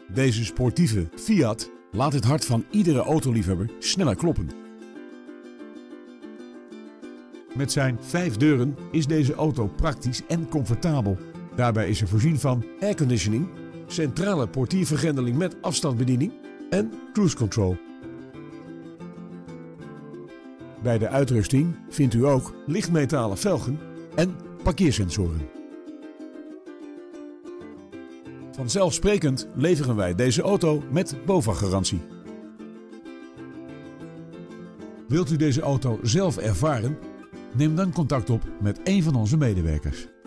Deze sportieve Fiat laat het hart van iedere autoliefhebber sneller kloppen. Met zijn 5 deuren is deze auto praktisch en comfortabel. Daarbij is er voorzien van airconditioning, centrale portiervergrendeling met afstandsbediening en cruise control. Bij de uitrusting vindt u ook lichtmetalen velgen en parkeersensoren. Vanzelfsprekend leveren wij deze auto met BOVAG-garantie. Wilt u deze auto zelf ervaren? Neem dan contact op met een van onze medewerkers.